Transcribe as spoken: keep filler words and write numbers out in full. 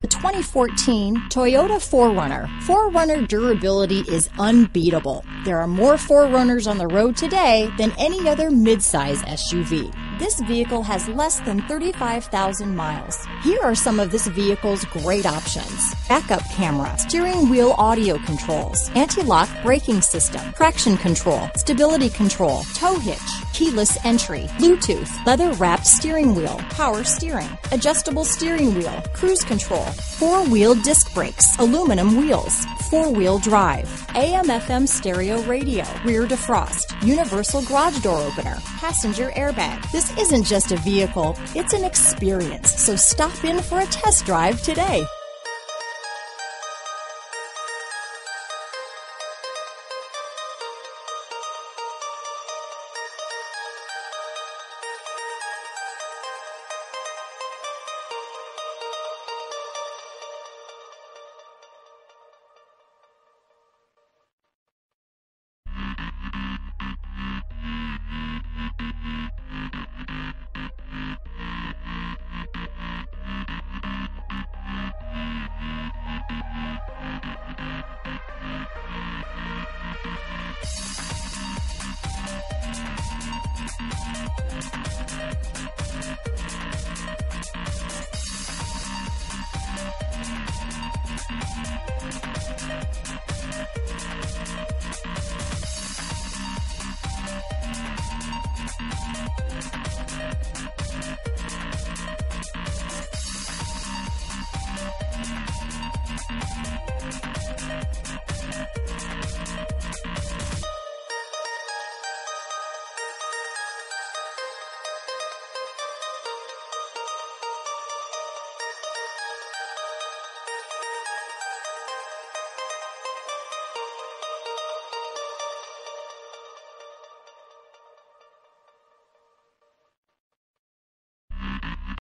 The twenty fourteen Toyota four runner. four runner durability is unbeatable. There are more four runners on the road today than any other midsize S U V. This vehicle has less than thirty-five thousand miles. Here are some of this vehicle's great options: backup camera, steering wheel audio controls, anti-lock braking system, traction control, stability control, tow hitch, keyless entry, Bluetooth, leather-wrapped steering wheel, power steering, adjustable steering wheel, cruise control, four-wheel disc brakes, aluminum wheels, four-wheel drive, A M F M stereo radio, rear defrost, universal garage door opener, passenger airbag. This isn't just a vehicle, it's an experience. So stop in for a test drive today.